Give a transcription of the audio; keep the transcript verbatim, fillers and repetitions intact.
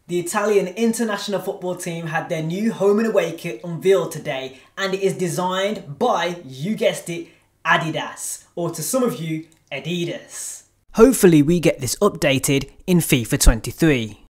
The Italian international football team had their new home and away kit unveiled today, and it is designed by, you guessed it, Adidas, or to some of you, Adidas. Hopefully we get this updated in FIFA twenty-three.